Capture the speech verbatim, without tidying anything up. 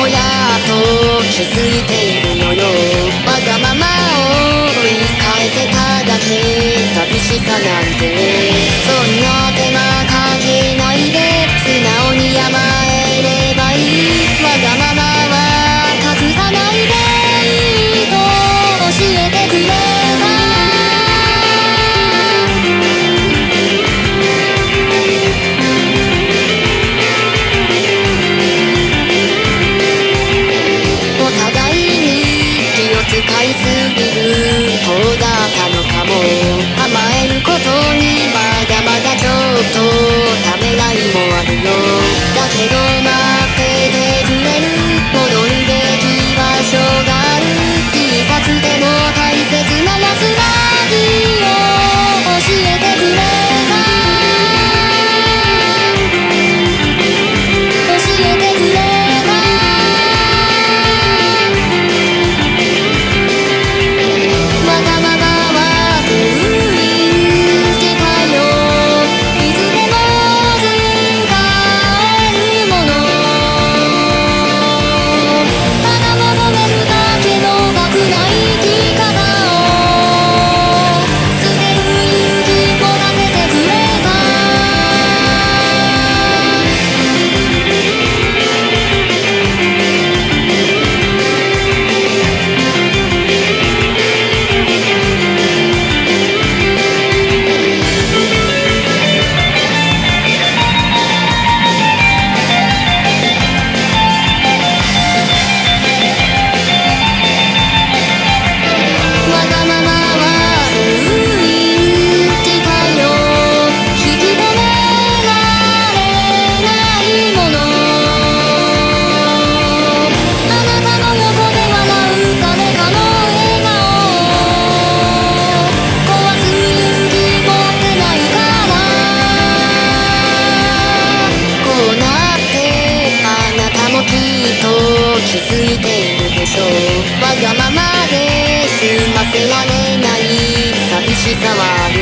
もやっと気づいているのよ。わがままを追い変えてただけ寂しさなんて、そんな手間かけないで素直に甘えればいい。わがままは隠さないでいいと教えてくれた。使いすぎる方だったのかも。甘えることにまだまだちょっとためらいもあるよ。だけど待っててくれる、戻るべき場所がある。小さくても大切な安らぎを教えてくれた。教えてくれた。気づいているでしょう。わがままで済ませられない寂しさはある。